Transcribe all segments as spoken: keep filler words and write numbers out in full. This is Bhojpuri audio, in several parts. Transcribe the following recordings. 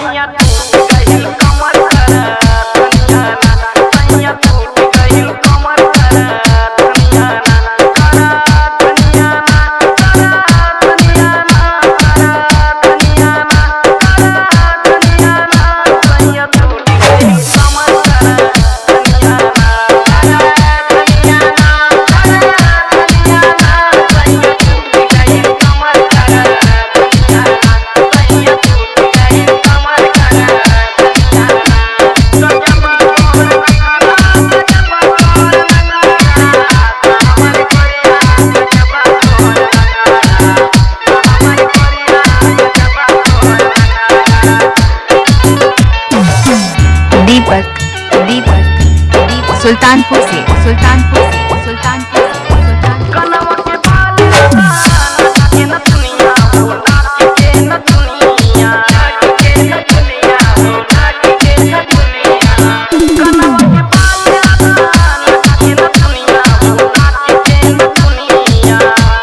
सैया टूट गइल कमर करा धनिया ना सैया टूट गइल कमर करा धनिया ना करा धनिया ना करा धनिया ना करा धनिया ना करा धनिया ना सैया टूट गइल कमर करा धनिया ना करा धनिया ना करा धनिया ना सैया टूट गइल कमर करा धनिया ना सैया टूट गइल कमर करा धनिया ना गजब तोर नखरा गजब तोर नखरा हमर कोरिया गजब तोर नखरा हमर कोरिया गजब तोर नखरा। दीपक दीपक दीपक सुल्तानपुर से सुल्तानपुर से सुल्तानपुर से सुल्तानपुर कनवा के बाल लगा नाच के न दुनिया हो नाच के न दुनिया नाच के न दुनिया हो नाच के न दुनिया कनवा के बाल लगा नाच के न दुनिया हो नाच के न दुनिया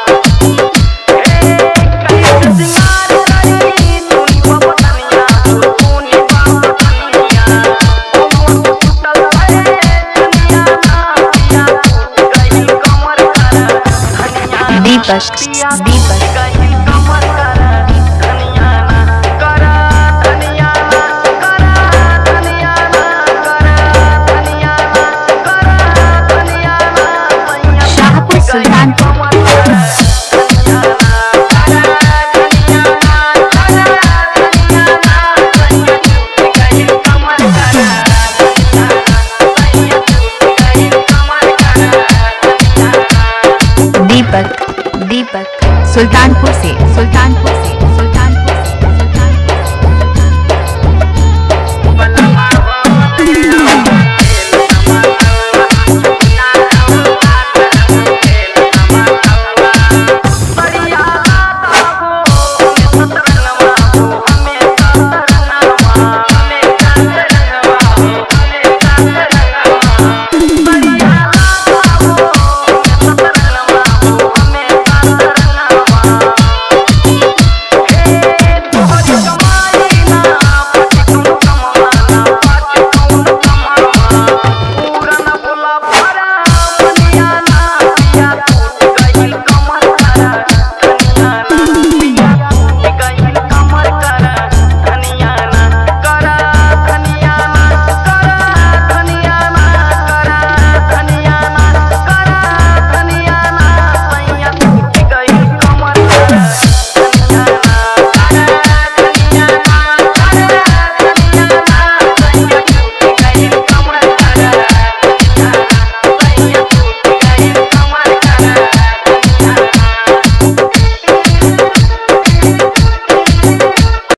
ए कैसे सिंगार करी तूनी बबतनिया हो तूनी बबतनिया ओ मोर टूटल है दुनिया ना पिया टूट गइल कमर करा धनिया दीपक पिया दीपक गइल कमर करा धनिया ना करा धनिया ना करा धनिया ना करा धनिया ना करा धनिया ना सैया शाहपुर सुल्तानपुर कमर करा धनिया ना करा धनिया ना करा धनिया ना सैया टूट गइल कमर करा धनिया ना सैया टूट गइल कमर करा धनिया ना। दीपक दीपक सुल्तानपुर से सुल्तानपुर से